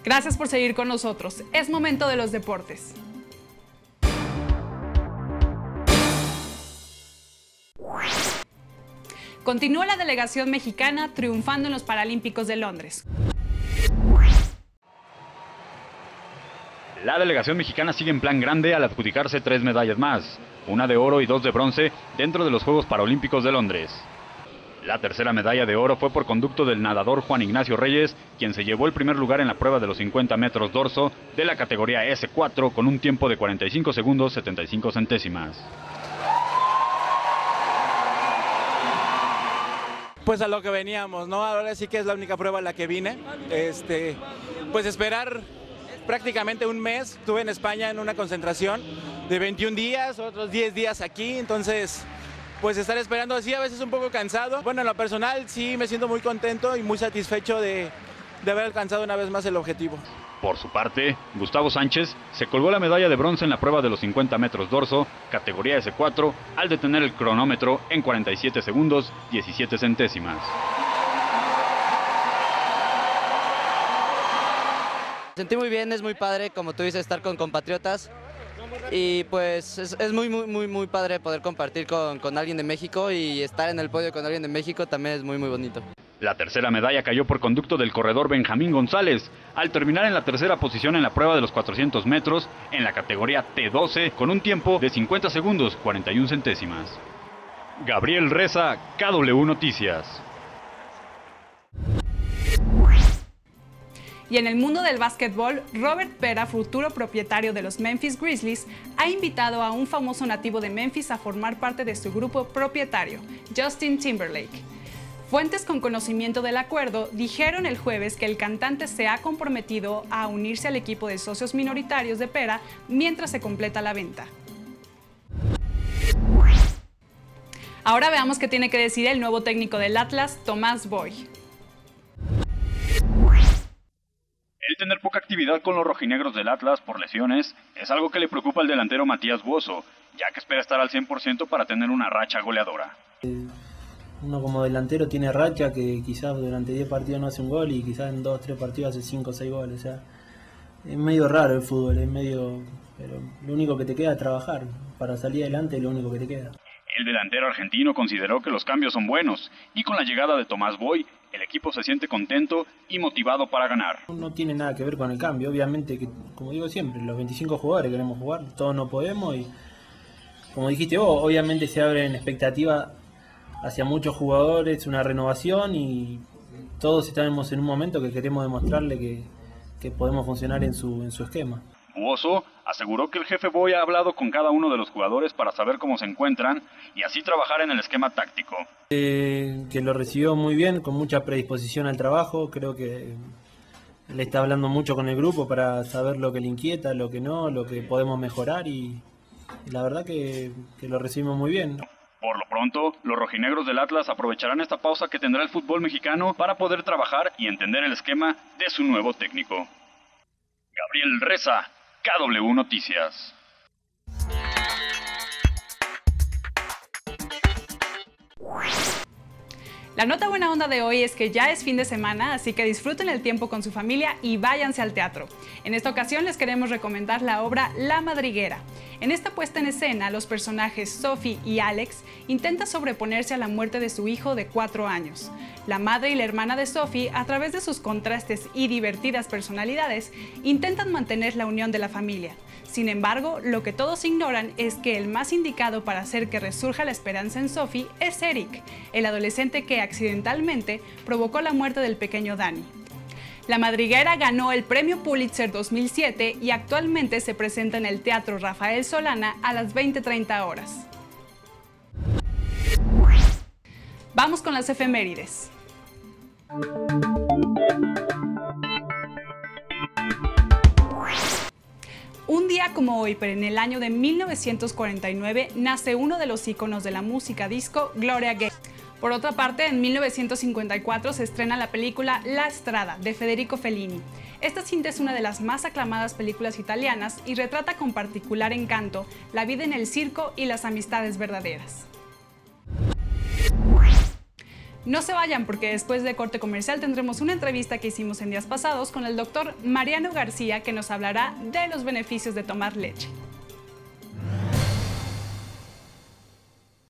Gracias por seguir con nosotros. Es momento de los deportes. Continúa la delegación mexicana triunfando en los Paralímpicos de Londres. La delegación mexicana sigue en plan grande al adjudicarse 3 medallas más, una de oro y 2 de bronce dentro de los Juegos Paralímpicos de Londres. La tercera medalla de oro fue por conducto del nadador Juan Ignacio Reyes, quien se llevó el primer lugar en la prueba de los 50 metros dorso de la categoría S4 con un tiempo de 45 segundos 75 centésimas. Pues a lo que veníamos, ¿no? Ahora sí que es la única prueba a la que vine. Pues esperar prácticamente un mes. Estuve en España en una concentración de 21 días, otros 10 días aquí, entonces pues estar esperando así a veces un poco cansado. Bueno, en lo personal sí me siento muy contento y muy satisfecho de haber alcanzado una vez más el objetivo. Por su parte, Gustavo Sánchez se colgó la medalla de bronce en la prueba de los 50 metros dorso, categoría S4, al detener el cronómetro en 47 segundos 17 centésimas. Me sentí muy bien, es muy padre, como tú dices, estar con compatriotas y pues es muy padre poder compartir con alguien de México y estar en el podio con alguien de México también es muy bonito. La tercera medalla cayó por conducto del corredor Benjamín González, al terminar en la tercera posición en la prueba de los 400 metros en la categoría T12 con un tiempo de 50 segundos 41 centésimas. Gabriel Reza, KW Noticias. Y en el mundo del básquetbol, Robert Pera, futuro propietario de los Memphis Grizzlies, ha invitado a un famoso nativo de Memphis a formar parte de su grupo propietario, Justin Timberlake. Fuentes con conocimiento del acuerdo dijeron el jueves que el cantante se ha comprometido a unirse al equipo de socios minoritarios de Pera mientras se completa la venta. Ahora veamos qué tiene que decir el nuevo técnico del Atlas, Tomás Boy. El tener poca actividad con los rojinegros del Atlas por lesiones es algo que le preocupa al delantero Matías Buoso, ya que espera estar al 100% para tener una racha goleadora. Uno como delantero tiene racha que quizás durante 10 partidos no hace un gol y quizás en 2-3 partidos hace 5 o 6 goles. O sea, es medio raro el fútbol, es medio... pero lo único que te queda es trabajar. Para salir adelante es lo único que te queda. El delantero argentino consideró que los cambios son buenos y con la llegada de Tomás Boy, el equipo se siente contento y motivado para ganar. No tiene nada que ver con el cambio, obviamente que, como digo siempre, los 25 jugadores queremos jugar, todos no podemos y como dijiste vos, obviamente se abren expectativas hacia muchos jugadores, una renovación y todos estamos en un momento que queremos demostrarle que podemos funcionar en su esquema. Buoso aseguró que el jefe Boy ha hablado con cada uno de los jugadores para saber cómo se encuentran y así trabajar en el esquema táctico. Que lo recibió muy bien, con mucha predisposición al trabajo, creo que le está hablando mucho con el grupo para saber lo que le inquieta, lo que no, lo que podemos mejorar y la verdad que lo recibimos muy bien. Por lo pronto, los rojinegros del Atlas aprovecharán esta pausa que tendrá el fútbol mexicano para poder trabajar y entender el esquema de su nuevo técnico. Gabriel Reza, KW Noticias. La nota buena onda de hoy es que ya es fin de semana, así que disfruten el tiempo con su familia y váyanse al teatro. En esta ocasión les queremos recomendar la obra La Madriguera. En esta puesta en escena, los personajes Sophie y Alex intentan sobreponerse a la muerte de su hijo de 4 años. La madre y la hermana de Sophie, a través de sus contrastes y divertidas personalidades, intentan mantener la unión de la familia. Sin embargo, lo que todos ignoran es que el más indicado para hacer que resurja la esperanza en Sophie es Eric, el adolescente que accidentalmente provocó la muerte del pequeño Danny. La Madriguera ganó el Premio Pulitzer 2007 y actualmente se presenta en el Teatro Rafael Solana a las 20:30 horas. Vamos con las efemérides. Un día como hoy, pero en el año de 1949, nace uno de los íconos de la música disco, Gloria Gaynor. Por otra parte, en 1954 se estrena la película La Strada, de Federico Fellini. Esta cinta es una de las más aclamadas películas italianas y retrata con particular encanto la vida en el circo y las amistades verdaderas. No se vayan porque después de corte comercial tendremos una entrevista que hicimos en días pasados con el doctor Mariano García que nos hablará de los beneficios de tomar leche.